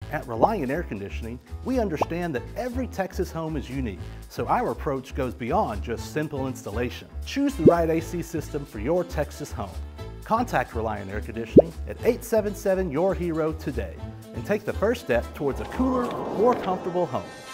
At Reliant Air Conditioning, we understand that every Texas home is unique, so our approach goes beyond just simple installation. Choose the right AC system for your Texas home. Contact Reliant Air Conditioning at 877-YOUR-HERO today and take the first step towards a cooler, more comfortable home.